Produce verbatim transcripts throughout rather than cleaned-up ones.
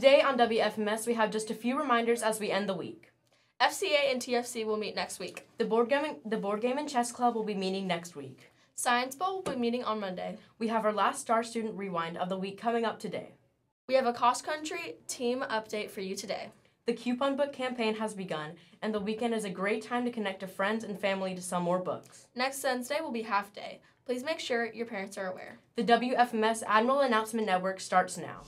Today on W F M S, we have just a few reminders as we end the week. F C A and T F C will meet next week. The board game, the board game and chess club will be meeting next week. Science Bowl will be meeting on Monday. We have our last Star Student Rewind of the week coming up today. We have a cross-country team update for you today. The Coupon Book campaign has begun, and the weekend is a great time to connect to friends and family to sell more books. Next Wednesday will be half day. Please make sure your parents are aware. The W F M S Admiral Announcement Network starts now.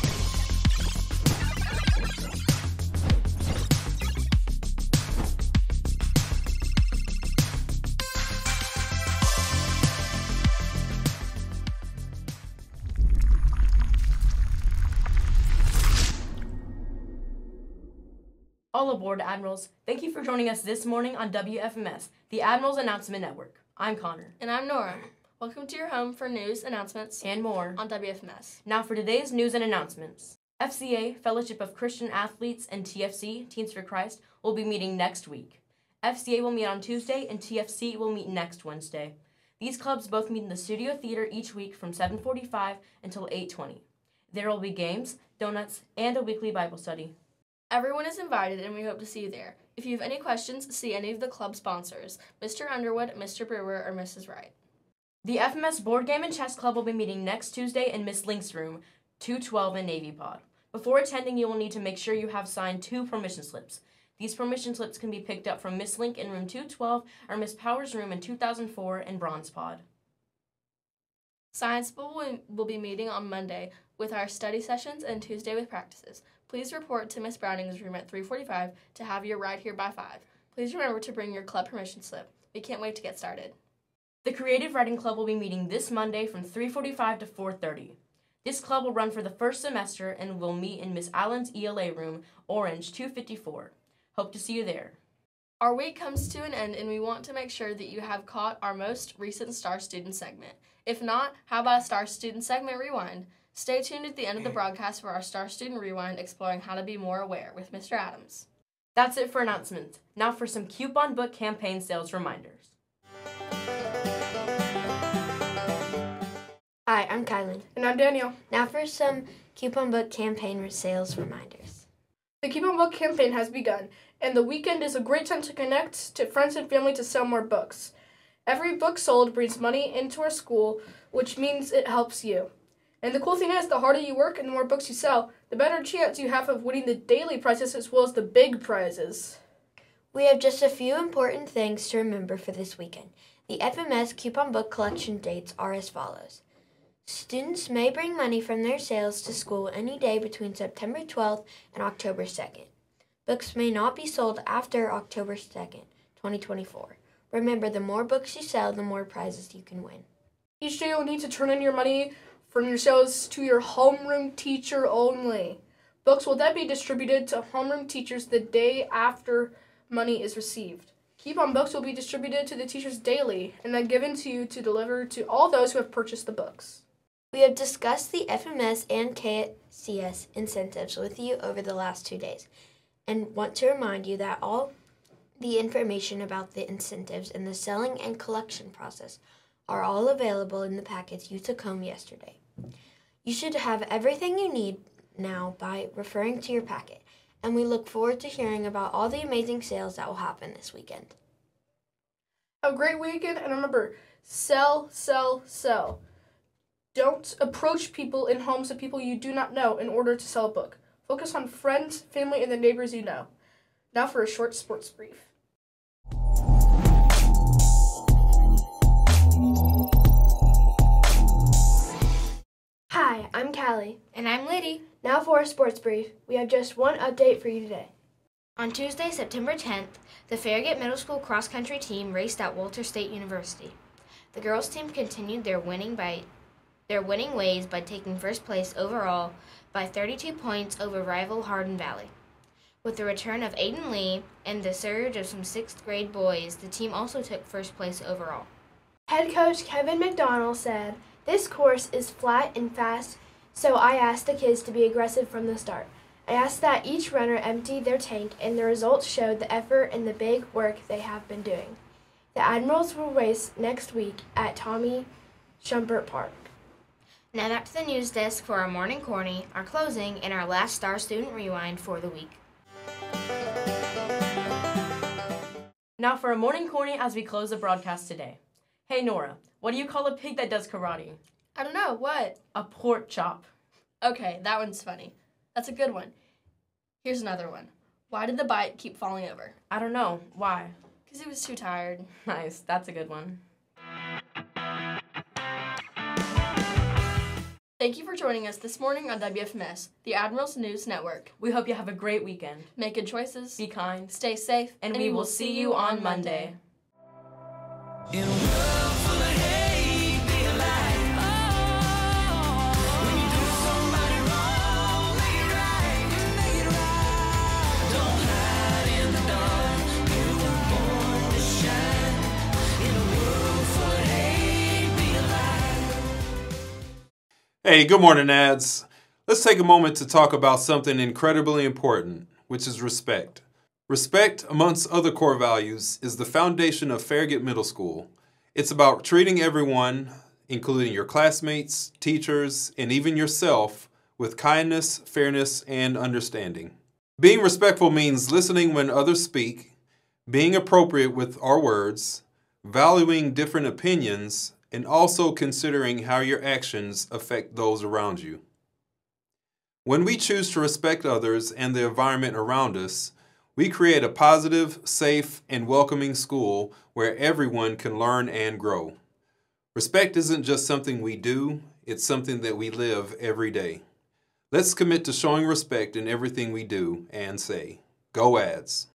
All aboard, Admirals. Thank you for joining us this morning on W F M S, the Admirals Announcement Network. I'm Connor. And I'm Nora. Welcome to your home for news, announcements, and more on W F M S. Now for today's news and announcements. F C A, Fellowship of Christian Athletes, and T F C, Teens for Christ, will be meeting next week. F C A will meet on Tuesday, and T F C will meet next Wednesday. These clubs both meet in the Studio Theater each week from seven forty-five until eight twenty. There will be games, donuts, and a weekly Bible study. Everyone is invited, and we hope to see you there. If you have any questions, see any of the club sponsors, Mister Underwood, Mister Brewer, or Missus Wright. The F M S Board Game and Chess Club will be meeting next Tuesday in Miss Link's room, two twelve in Navy Pod. Before attending, you will need to make sure you have signed two permission slips. These permission slips can be picked up from Miss Link in room two twelve or Miss Powers' room in two thousand four in Bronze Pod. Science Bowl will be meeting on Monday with our study sessions and Tuesday with practices. Please report to Miss Browning's room at three forty-five to have your ride here by five. Please remember to bring your club permission slip. We can't wait to get started. The Creative Writing Club will be meeting this Monday from three forty-five to four thirty. This club will run for the first semester and will meet in Miss Allen's E L A room, Orange two fifty-four. Hope to see you there. Our week comes to an end, and we want to make sure that you have caught our most recent Star Student segment. If not, how about a Star Student segment rewind? Stay tuned at the end of the broadcast for our Star Student Rewind exploring how to be more aware with Mister Adams. That's it for announcements. Now for some Coupon Book campaign sales reminders. Hi, I'm Kylan. And I'm Daniel. Now for some Coupon Book campaign sales reminders. The Coupon Book campaign has begun, and the weekend is a great time to connect to friends and family to sell more books. Every book sold brings money into our school, which means it helps you. And the cool thing is, the harder you work and the more books you sell, the better chance you have of winning the daily prizes as well as the big prizes. We have just a few important things to remember for this weekend. The F M S Coupon Book collection dates are as follows. Students may bring money from their sales to school any day between September twelfth and October second. Books may not be sold after October second, twenty twenty-four. Remember, the more books you sell, the more prizes you can win. Each day you'll need to turn in your money from your sales to your homeroom teacher only. Books will then be distributed to homeroom teachers the day after money is received. Coupon books will be distributed to the teachers daily and then given to you to deliver to all those who have purchased the books. We have discussed the F M S and K C S incentives with you over the last two days and want to remind you that all the information about the incentives and the selling and collection process are all available in the packets you took home yesterday. You should have everything you need now by referring to your packet, and we look forward to hearing about all the amazing sales that will happen this weekend. Have a great weekend, and remember, sell, sell, sell. Don't approach people in homes of people you do not know in order to sell a book. Focus on friends, family, and the neighbors you know. Now for a short sports brief. Hi, I'm Callie. And I'm Liddy. Now for a sports brief. We have just one update for you today. On Tuesday, September tenth, the Farragut Middle School cross-country team raced at Walter State University. The girls' team continued their winning by their winning ways by taking first place overall by thirty-two points over rival Hardin Valley. With the return of Aiden Lee and the surge of some sixth grade boys, the team also took first place overall. Head coach Kevin McDonald said, "This course is flat and fast, so I asked the kids to be aggressive from the start. I asked that each runner empty their tank, and the results showed the effort and the big work they have been doing." The Admirals will race next week at Tommy Schumpert Park. Now back to the news desk for our morning corny, our closing, and our last Star Student Rewind for the week. Now for a morning corny as we close the broadcast today. Hey Nora, what do you call a pig that does karate? I don't know, what? A pork chop. Okay, that one's funny. That's a good one. Here's another one. Why did the bike keep falling over? I don't know. Why? Because he was too tired. Nice, that's a good one. Thank you for joining us this morning on W F M S, the Admirals News Network. We hope you have a great weekend. Make good choices, Be kind, stay safe, and we will see you on Monday. In a world full of hate, be a light. Oh, when you do somebody wrong, make it right, make it right. Don't hide in the dark, you were born to shine. In a world full of hate, be a light. Hey, good morning, ads. Let's take a moment to talk about something incredibly important, which is respect. Respect, amongst other core values, is the foundation of Farragut Middle School. It's about treating everyone, including your classmates, teachers, and even yourself, with kindness, fairness, and understanding. Being respectful means listening when others speak, being appropriate with our words, valuing different opinions, and also considering how your actions affect those around you. When we choose to respect others and the environment around us, we create a positive, safe, and welcoming school where everyone can learn and grow. Respect isn't just something we do, it's something that we live every day. Let's commit to showing respect in everything we do and say. Go Ads!